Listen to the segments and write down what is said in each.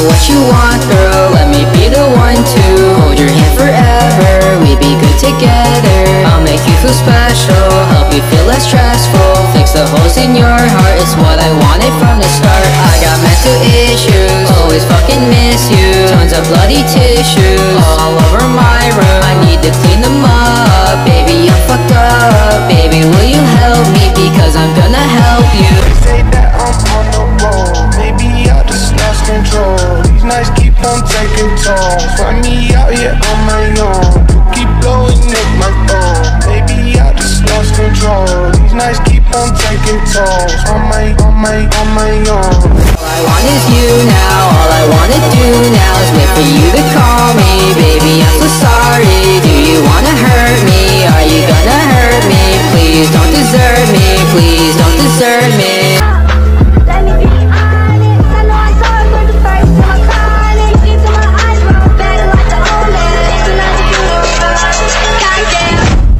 what you want, girl, let me be the one to hold your hand forever, we be good together. I'll make you feel special, help you feel less stressful, fix the holes in your heart, it's what I wanted from the start. I got mental issues, always fucking miss you, tons of bloody tissues all over my room, I need to clean them up. Baby, I'm fucked up, baby, will you help me, because I'm gonna help you. Say that I'm on the road, maybe I just lost control. These nights keep on taking tolls, find me out here on my own. Keep blowing up my phone, maybe I just lost control. These nights keep on taking tolls, on my own. All I want is you now, all I wanna do now is wait for you to call me. Baby, I'm so sorry, do you wanna hurt me? Are you gonna hurt me? Please don't desert me, please don't desert me. Let me be honest, I know I saw it for the first time. I caught it, into my eyes, roll back like the old man. It's not a funeral, goddamn.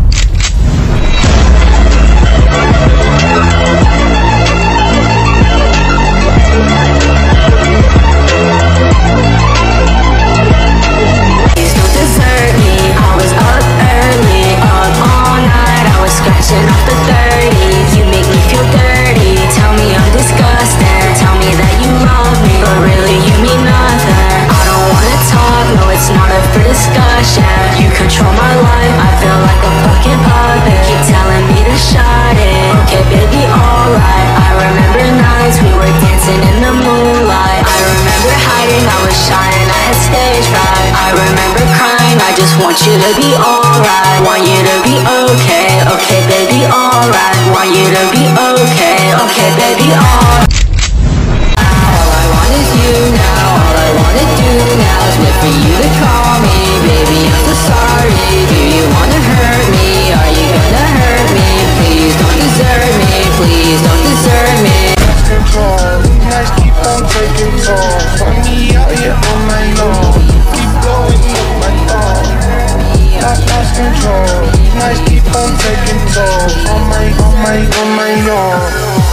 Please don't desert me, I was up early, up all night, I was scratching off the 30s. You make me feel dirty, tell me I'm disgusting, tell me that you love me, but really you mean nothing. I don't wanna talk, no it's not up for discussion. You control my life, I feel like a fucking puppet. Keep telling me to shut it, okay baby alright. I remember nights we were dancing in the moonlight. I remember hiding, I was shy and I had stage fright. I remember crying, I just want you to be alright. Want you to be okay, okay baby alright. Want you to be okay, okay baby alright. All I want is you now, all I wanna do now is wait for you to call me. Baby, I'm so sorry, do you wanna hurt me? Are you gonna hurt me? Please don't desert me, please don't desert me. Lost control, these nights keep on taking tolls, find me out here on my own. Keep blowing up my phone, lost control. These nights keep on taking tolls, on my own.